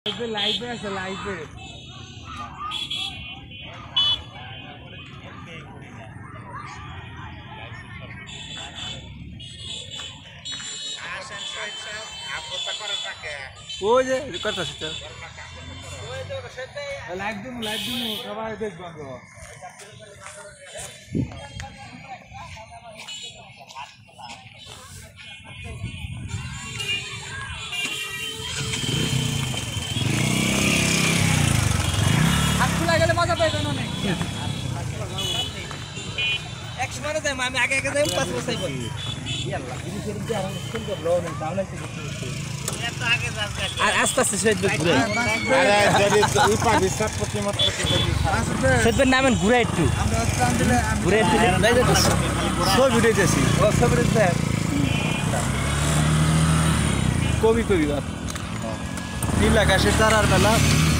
লাইভে আছে লাইভে ওই যে করতেছি তো লাইভ দিমু সবাই দেখবো মজা পাইবেন অনেক এক সময় যাই আমি আগে আগে যাই পাঁচ বছর যাই আর আস্তে আস্তে সেদবের নামেন ঘুরে একটু ঘুরে একটু সব ভিডিওতেছি কবি কবি নীল আকাশের তারার বেলা